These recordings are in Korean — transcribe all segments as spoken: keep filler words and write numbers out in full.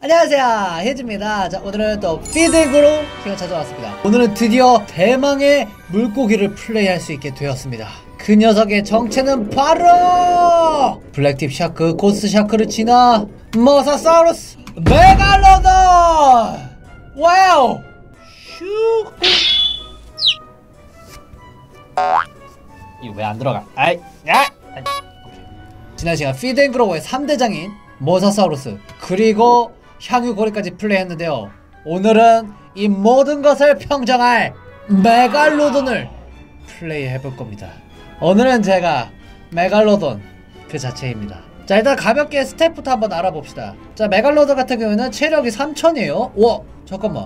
안녕하세요, 혜즈입니다. 자, 오늘은 또 피드액으로 제가 찾아왔습니다. 오늘은 드디어 대망의 물고기를 플레이할 수 있게 되었습니다. 그 녀석의 정체는 바로 블랙팁 샤크, 고스 샤크를 지나 모사사우루스 메갈로돈! 와우! 슈! 이거 왜 안 들어가? 아이, 야! 지난 시간 피드앤그로우의 삼 대장인 모사사우루스 그리고 향유고리까지 플레이했는데요. 오늘은 이 모든 것을 평정할 메갈로돈을 플레이해볼 겁니다. 오늘은 제가 메갈로돈 그 자체입니다. 자, 일단 가볍게 스탯부터 한번 알아봅시다. 자, 메갈로돈 같은 경우에는 체력이 삼천이에요 와, 잠깐만.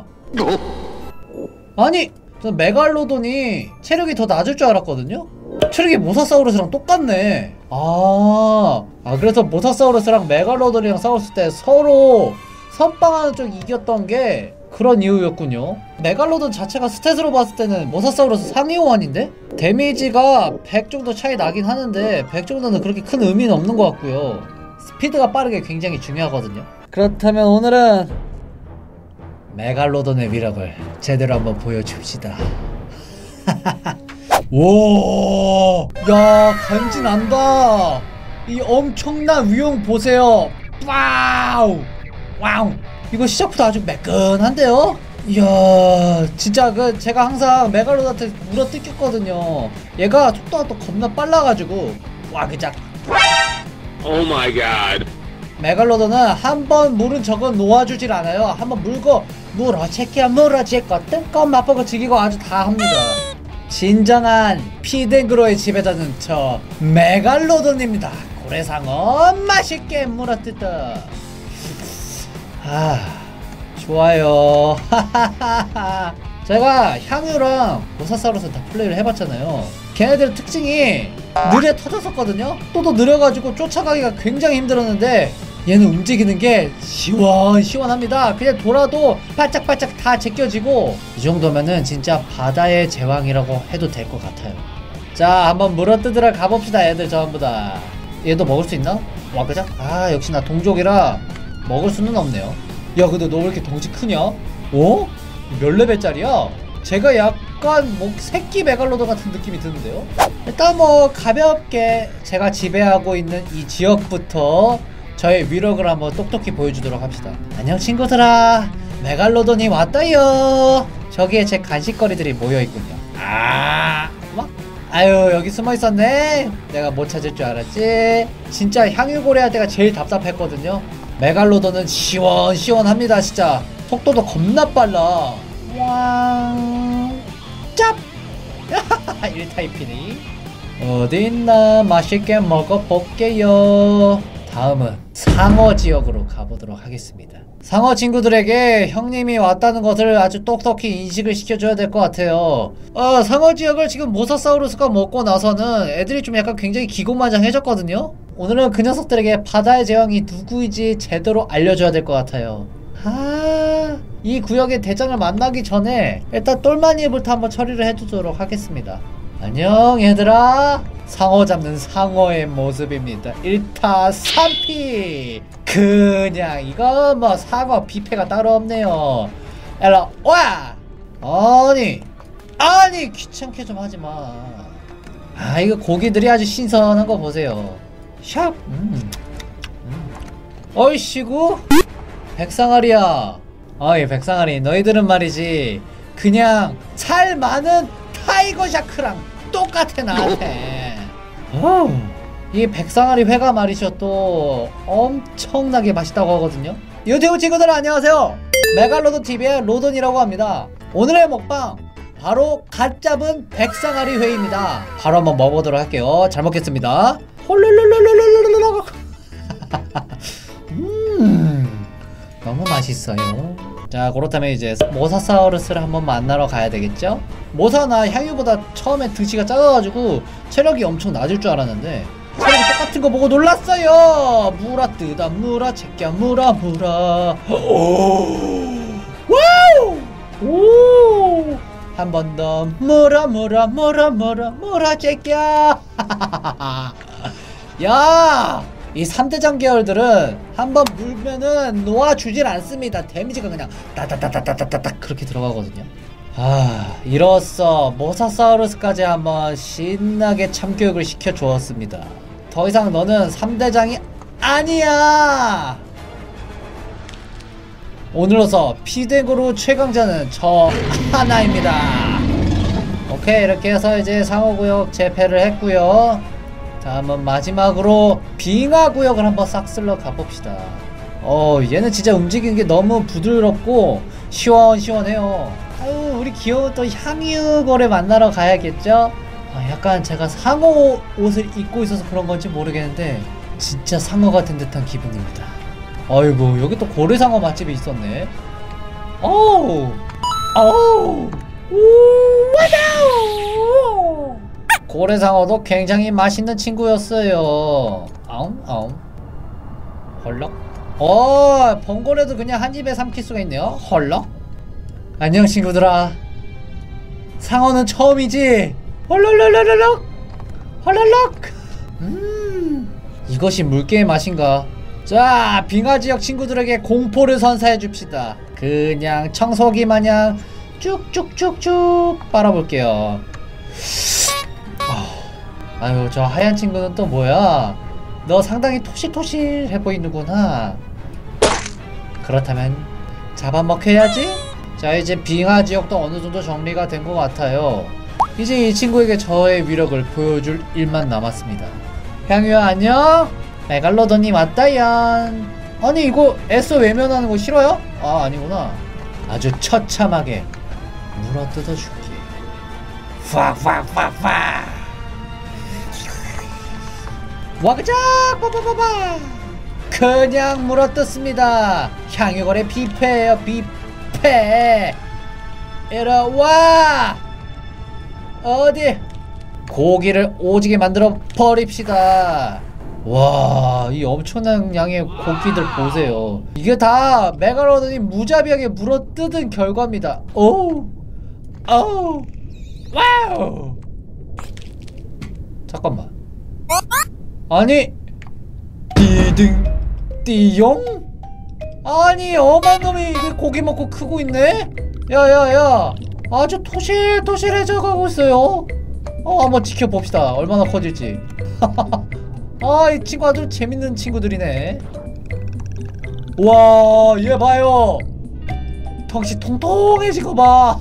아니, 저 메갈로돈이 체력이 더 낮을 줄 알았거든요? 체력이 모사사우루스랑 똑같네. 아, 아 그래서 모사사우루스랑 메갈로돈이랑 싸웠을 때 서로 선빵하는 쪽이 이겼던 게 그런 이유였군요. 메갈로돈 자체가 스탯으로 봤을 때는 모사사우루스 상위 호환인데? 데미지가 백 정도 차이 나긴 하는데 백 정도는 그렇게 큰 의미는 없는 것 같고요. 스피드가 빠르게 굉장히 중요하거든요. 그렇다면 오늘은 메갈로돈의 위력을 제대로 한번 보여줍시다. 오, 야, 간지난다. 이 엄청난 위용 보세요. 와우, 와우. 이거 시작부터 아주 매끈한데요? 이야, 진짜 그 제가 항상 메갈로돈한테 물어 뜯겼거든요. 얘가 속도가 또 겁나 빨라가지고 와, 그작. 오 마이 갓. 메갈로돈은 한번 물은 적은 놓아주질 않아요. 한번 물고 물어 제끼야 물어 제꺼 뜬껏 맛보고 즐기고 아주 다 합니다. 진정한 피드앤그로의 지배자는 저 메갈로돈입니다. 고래상어 맛있게 물어뜯어. 아, 좋아요. 제가 향유랑 모사사우루스 다 플레이를 해봤잖아요. 걔네들 특징이 느려 터졌었거든요. 또도 느려가지고 쫓아가기가 굉장히 힘들었는데 얘는 움직이는 게 시원시원합니다. 그냥 돌아도 바짝바짝 다 제껴지고 이 정도면은 진짜 바다의 제왕이라고 해도 될 것 같아요. 자, 한번 물어뜯으러 가봅시다. 애들 전부 다. 얘도 먹을 수 있나? 와, 그자? 아, 역시 나 동족이라 먹을 수는 없네요. 야, 근데 너 왜 이렇게 덩치 크냐? 어? 몇 레벨짜리야? 제가 약간 뭐 새끼 메갈로돈 같은 느낌이 드는데요? 일단 뭐 가볍게 제가 지배하고 있는 이 지역부터 저의 위력을 한번 똑똑히 보여주도록 합시다. 안녕 친구들아, 메갈로돈이 왔다요. 저기에 제 간식거리들이 모여있군요. 아, 뭐? 아유, 여기 숨어있었네. 내가 못 찾을 줄 알았지. 진짜 향유고래 할 때가 제일 답답했거든요. 메갈로돈은 시원시원합니다. 진짜 속도도 겁나 빨라. 왕 짭! 일 타입이니 어딨나 맛있게 먹어볼게요. 다음은 상어 지역으로 가보도록 하겠습니다. 상어 친구들에게 형님이 왔다는 것을 아주 똑똑히 인식을 시켜줘야 될 것 같아요. 어, 상어 지역을 지금 모사사우루스가 먹고 나서는 애들이 좀 약간 굉장히 기고만장해졌거든요. 오늘은 그 녀석들에게 바다의 제왕이 누구인지 제대로 알려줘야 될 것 같아요. 아, 이 구역의 대장을 만나기 전에 일단 똘마니부터 한번 처리를 해주도록 하겠습니다. 안녕 얘들아, 상어 잡는 상어의 모습입니다. 일 타 삼 피. 그냥 이거 뭐 상어 뷔페가 따로 없네요. 일로 와. 아니 아니 귀찮게 좀 하지마. 아, 이거 고기들이 아주 신선한 거 보세요. 샵. 음. 음. 어이씨구 백상아리야. 어이 백상아리, 너희들은 말이지 그냥 살 많은 타이거 샤크랑 똑같아 나한테. 어, 이 백상아리 회가 말이죠 또 엄청나게 맛있다고 하거든요. 유튜브 친구들 안녕하세요. 메갈로돈 티비의 로돈이라고 합니다. 오늘의 먹방 바로 갓 잡은 백상아리 회입니다. 바로 한번 먹어보도록 할게요. 잘 먹겠습니다. 홀룰룰룰룰룰룰룰. 음, 너무 맛있어요. 자, 그렇다면 이제 모사사우루스를 한번 만나러 가야 되겠죠? 모사나 향유보다 처음에 등치가 작아가지고 체력이 엄청 낮을 줄 알았는데 체력이 똑같은 거 보고 놀랐어요. 무라 뜨다 무라 제끼야 무라 무라. 와우! 오! 한 번 더 무라 무라 무라 무라 무라 제끼야. 야! 이 삼대장 계열들은 한번 물면은 놓아주질 않습니다. 데미지가 그냥 따다다다다다닥 그렇게 들어가거든요. 아, 이로써 모사사우루스까지 한번 신나게 참교육을 시켜주었습니다. 더 이상 너는 삼대장이 아니야! 오늘로서 피댕으로 최강자는 저 하나입니다. 오케이, 이렇게 해서 이제 상호구역 재패를 했고요. 다음은 마지막으로 빙하구역을 한번 싹 쓸러 가봅시다. 어, 얘는 진짜 움직이는 게 너무 부드럽고 시원시원해요. 아유, 우리 귀여운 또 향유거래 만나러 가야겠죠? 아, 약간 제가 상어 옷을 입고 있어서 그런 건지 모르겠는데 진짜 상어 같은 듯한 기분입니다. 아이고, 여기 또 고래상어 맛집이 있었네. 어우, 어우, 와다우. 고래상어도 굉장히 맛있는 친구였어요. 아웅 아웅. 헐럭. 어, 번거래도 그냥 한 입에 삼킬 수가 있네요. 헐럭. 안녕 친구들아. 상어는 처음이지. 헐럭럭럭럭. 헐럭럭. 음, 이것이 물개의 맛인가. 자, 빙하지역 친구들에게 공포를 선사해 줍시다. 그냥 청소기 마냥 쭉쭉쭉쭉 빨아볼게요. 아유, 저 하얀 친구는 또 뭐야? 너 상당히 토실토실해 보이는구나. 그렇다면 잡아먹혀야지? 자, 이제 빙하지역도 어느정도 정리가 된 것 같아요. 이제 이 친구에게 저의 위력을 보여줄 일만 남았습니다. 향유야 안녕? 메갈로돈이 왔다얀. 아니, 이거 에서 외면하는 거 싫어요? 아, 아니구나. 아주 처참하게 물어뜯어줄게. 팍팍팍팍. 와그작 빠바바바. 그냥 물어뜯습니다. 향유거래 뷔페예요, 뷔페. 이리와. 어디 고기를 오지게 만들어 버립시다. 와, 이 엄청난 양의 고기들 보세요. 이게 다 메갈로돈이 무자비하게 물어뜯은 결과입니다. 오우, 오우, 와우. 잠깐만. 아니, 띠등 띠용? 아니, 엄한 놈이 고기 먹고 크고 있네? 야야야, 아주 토실토실해져 가고 있어요. 어, 한번 지켜봅시다. 얼마나 커질지. 아, 이 친구 아주 재밌는 친구들이네. 와, 얘 봐요. 턱이 통통해진 거 봐.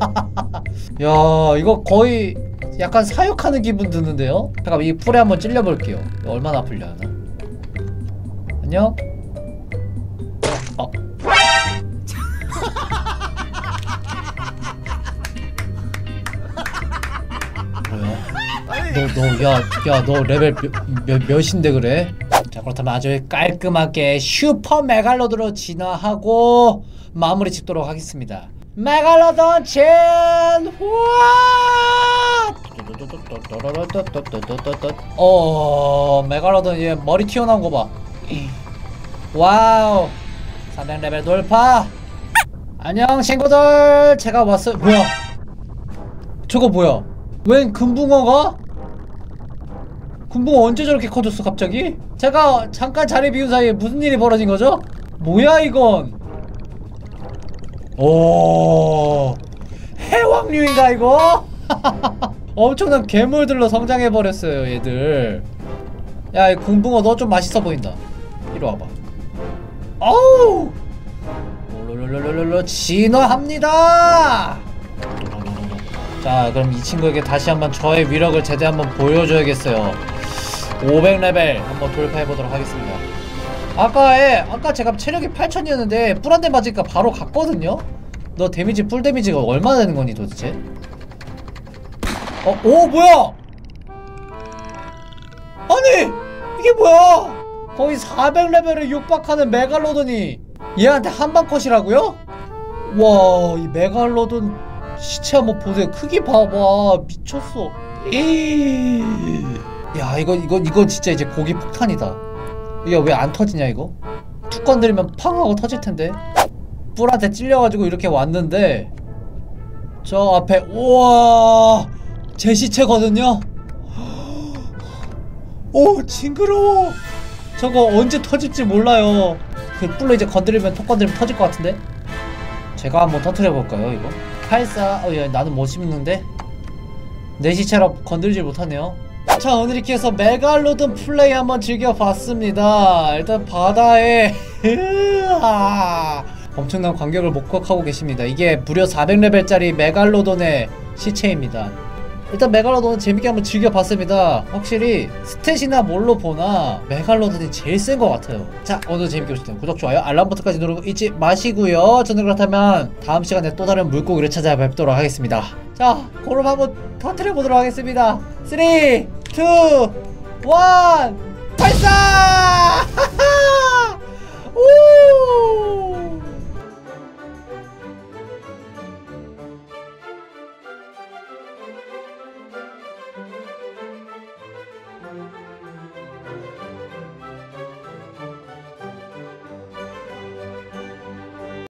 야, 이거 거의 약간 사육하는 기분 드는데요? 잠깐 이 풀에 한번 찔려볼게요. 얼마나 아플려 하나. 안녕? 어. 뭐야? 너, 너, 야, 야, 너 레벨 몇, 몇, 몇인데 그래? 자, 그렇다면 아주 깔끔하게 슈퍼 메갈로돈으로 진화하고 마무리 짓도록 하겠습니다. 메갈로돈 진! 우와! 어, 메갈로돈 얘 머리 튀어나온 거 봐. 와우! 삼백 레벨 돌파! 안녕 친구들! 제가 왔어요. 뭐야? 저거 뭐야? 웬 금붕어가? 금붕어 언제 저렇게 커졌어 갑자기? 제가 잠깐 자리 비운 사이에 무슨 일이 벌어진 거죠? 뭐야 이건? 오, 해왕류인가 이거? 엄청난 괴물들로 성장해버렸어요 얘들. 야, 이 금붕어 너 좀 맛있어 보인다. 이리 와봐. 어우, 롤롤롤롤롤 진화합니다. 자, 그럼 이 친구에게 다시 한번 저의 위력을 제대로 한번 보여줘야겠어요. 오백 레벨 한번 돌파해보도록 하겠습니다. 아까에 아까 제가 체력이 팔천이었는데 뿔 한 대 맞으니까 바로 갔거든요? 너 데미지 뿔 데미지가 얼마나 되는 거니 도대체? 어? 오 뭐야! 아니! 이게 뭐야! 거의 사백 레벨을 육박하는 메갈로돈이 얘한테 한방 컷이라고요? 와, 이 메갈로돈 시체 한번 보세요. 크기 봐봐. 미쳤어. 에이. 야, 이거 이거 이거 진짜 이제 고기 폭탄이다. 이게 왜 안 터지냐 이거? 툭 건드리면 팡 하고 터질 텐데. 뿔한테 찔려가지고 이렇게 왔는데 저 앞에 우와 제 시체거든요. 오, 징그러워. 저거 언제 터질지 몰라요. 그 뿔로 이제 건드리면 톡 건드리면 터질 것 같은데. 제가 한번 터트려볼까요 이거? 팔사. 어야 나는 못 씹는데 내 시체라 건드리질 못하네요. 자 오늘 이렇게 해서 메갈로돈 플레이 한번 즐겨봤습니다. 일단 바다에 엄청난 광경을 목격하고 계십니다. 이게 무려 사백 레벨짜리 메갈로돈의 시체입니다. 일단 메갈로돈은 재밌게 한번 즐겨봤습니다. 확실히 스탯이나 뭘로 보나 메갈로돈이 제일 센 것 같아요. 자 오늘 재밌게 보셨다면 구독, 좋아요, 알람 버튼까지 누르고 잊지 마시고요. 저는 그렇다면 다음 시간에 또 다른 물고기를 찾아뵙도록 하겠습니다. 자 그럼 한번 터트려보도록 하겠습니다. 쓰리, 투, 원 발사! 오!